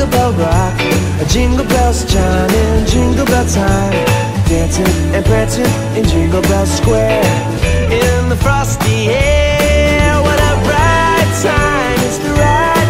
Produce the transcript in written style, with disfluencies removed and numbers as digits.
Jingle bell rock, jingle bells chime in jingle bell time, dancing and prancing in Jingle Bell Square. In the frosty air,